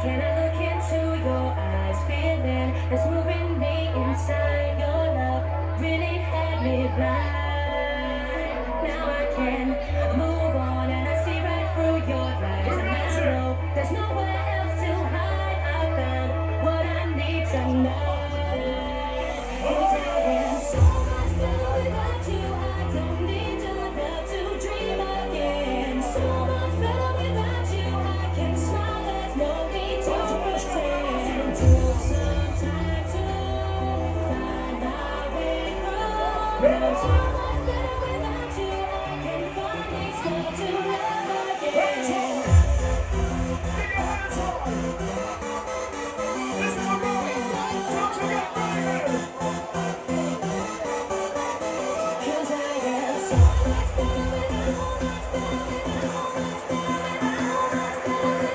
Can I look into your eyes, feeling that's moving me inside? Your love really had me blind. Now I can move on and I see right through your lies. And I know there's nowhere else to hide. I found what I need tonight. 'Cause I am so much better without you. I don't need your love to dream again. So much better without you. I can smile, there's no need to pretend. Took some time to find my way through. So much better without you. I can finally start to love again.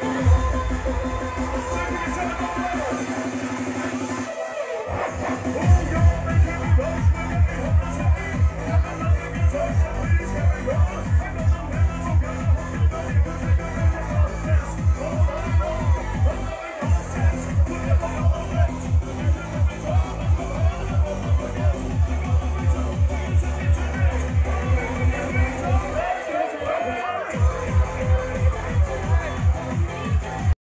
Oh!